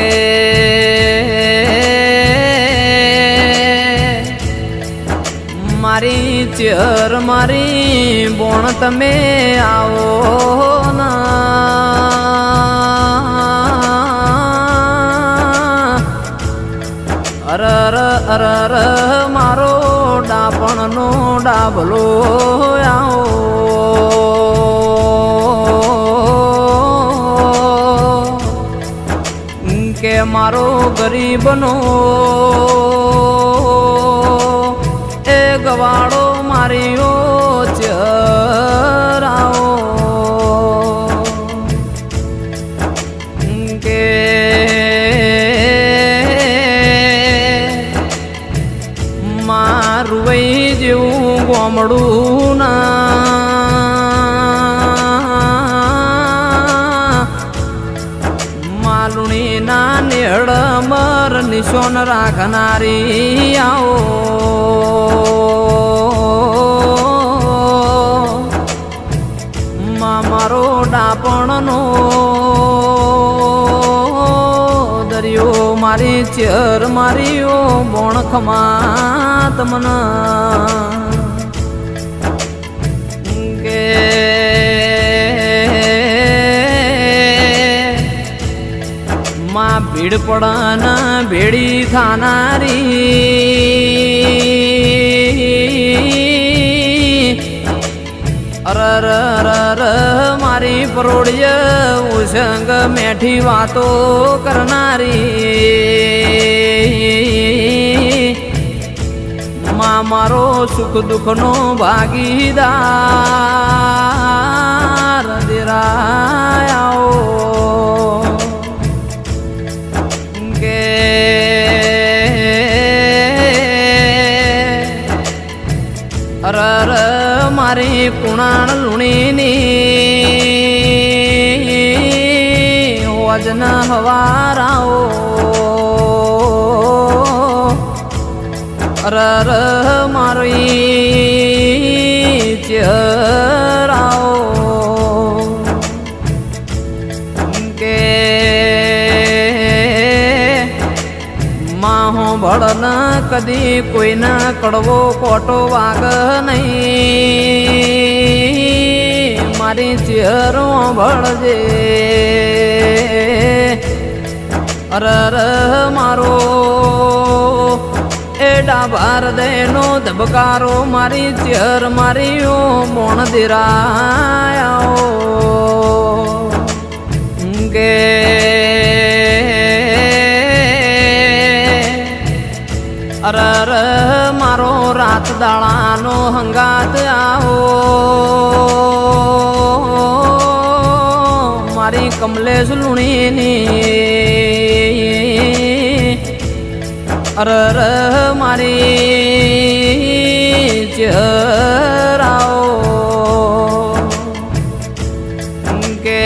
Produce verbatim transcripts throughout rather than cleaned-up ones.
मारी चेर मारी बोण तमे आओ ना अरर अरर मारो डापण नो डाबलो आओ के मारो गरीब नो ए गवाड़ो मारियो चराओ के मारुई जेवू गोमड़ू ना मालुणी ना नेड़ मर निशोन राखनारी आओ मारो डापण नो दरियो मारी चेर मारियो बोण खमात मन के माँ भीड़ पड़ना भेड़ी थानारी अरर अरर मारी परोड़िय उसंग मैठी बातो करनारी माँ मारो सुख दुख नो भागीदार दिरायाओ के अरर मारी कुणाण लुणीनी वजन हवाराओ अरर मारी चराओ के माहो भड़न कदी कोई न कड़वो कोटो वाग नहीं मारी चेहरों भड़जे अरर मारो एडा बार देनो धबकारो मारी चेहर मारियो मोण दिरायाओ गे अरर मारो रात दाड़ानो हंगात आओ मारी कमलेश लुणीनी अरर मारी चराओ के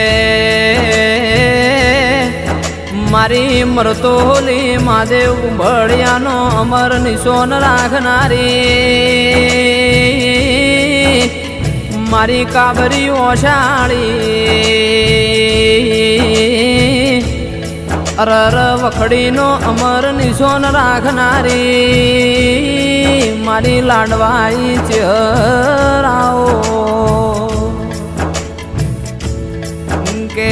मारी मरतोली महादेव बड़िया नो अमर निशोन राखनारी मारी काबरी ओशाड़ी अरर वखड़ी नो अमर निशोन राखनारी मारी लाडवाई चराओ के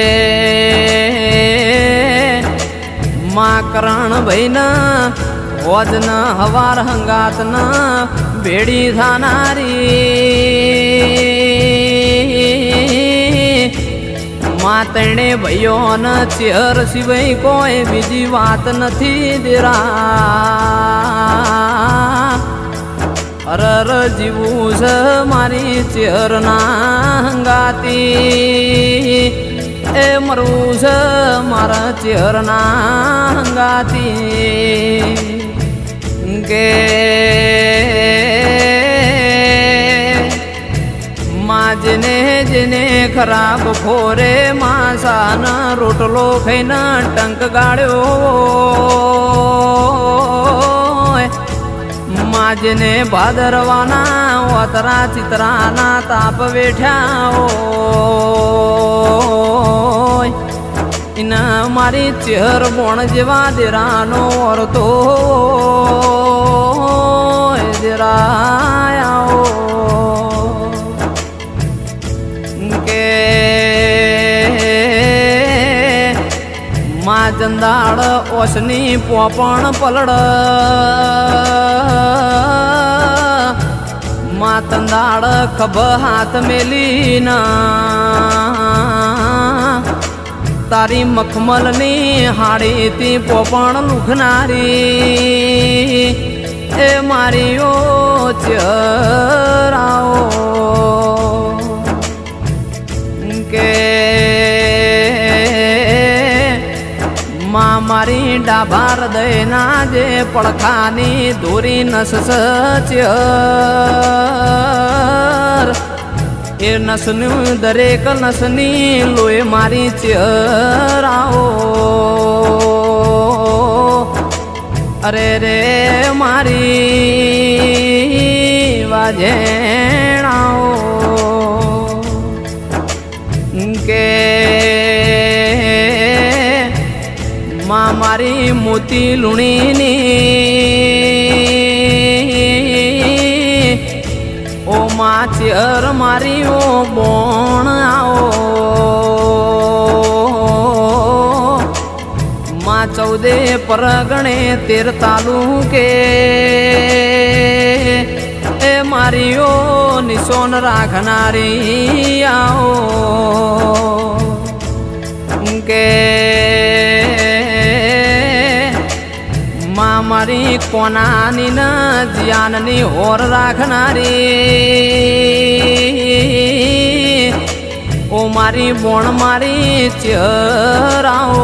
माँ करण भैन वजन हवार हंगात न भेड़ी थानारी माँ तेणे भैयो न चेहर सिवाय कोई बीजी बात नथी देरा अरर जीवू स मारी चेहर ना हंगाती ए मरू स मारा चेहर ना हंगाती के माँ जिने जिने खराब खोरे मासान रोटलो खैना टंक गाड़ो माँ जिने भादरवाना वतरा चित्राना ताप बैठाओ इना मारी चेहर बोण जेवा देरानो और तो देरायाओ के माँ जंदाड़ ओसनी पोपण पलड़ माँ तंदाड़ खब हाथ मेली ना तारी मखमल नी हाड़ी ती पोपण लुखनारी ए मारी ओ चराओ के माँ मारी डाभार दयना जे पड़खानी दूरी नस चर ए नसनी दरेक नसनी लोए मारी चराओ अरे रे मारी वाजेणाओ के माँ मारी मोती लुणी नी ओ माँ चेर मारी ओ बोण आओ माँ चौदे परगणे तेर तालुके ए मारी ओ निशोन राखनारी आओ के माँ मारी कोनानी न जियाननी और राखनारी ओ मारी बोण मारी चराओ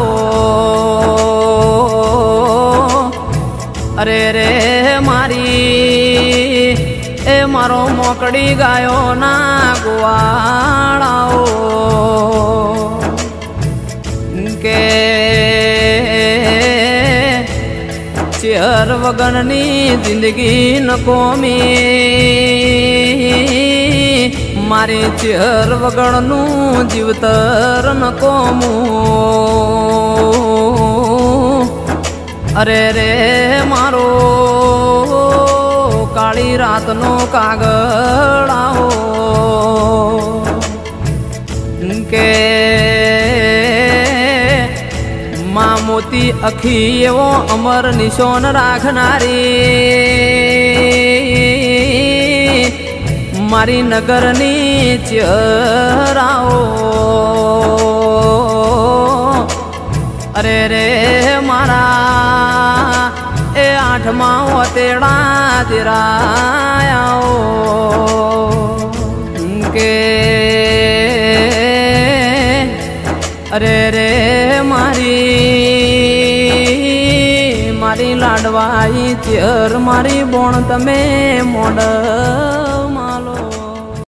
अरे रे मारी ए मारो मोकड़ी गायो ना गुवाड़ाओ के चेहर वगरनी जिंदगी न कोमी मारी चेहर वगरनु जीवतर न कोमू अरे रे मारो काली रात नो कागड़ाओ के माँ मोती अखी एवो अमर निशोन राखनारी मारी नगरनी चराओ अरे रे मारा ए आठमा तेड़ा दिरायाओ के अरे रे मारी मारी लाडवाई चेर मारी बोण तमे मोड़